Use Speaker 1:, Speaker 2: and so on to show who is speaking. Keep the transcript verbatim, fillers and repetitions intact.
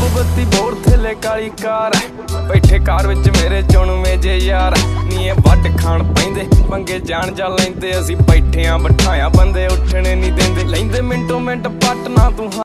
Speaker 1: बत्ती बोर थेले काली कार बैठे कार विच मेरे चुणवे जे यार नी वट खाण पैंदे पंगे जान जा लैंदे असीं बैठे आ बिठाया बंदे उठने नहीं देंदे लैंदे मिंटो मिंट पट ना तू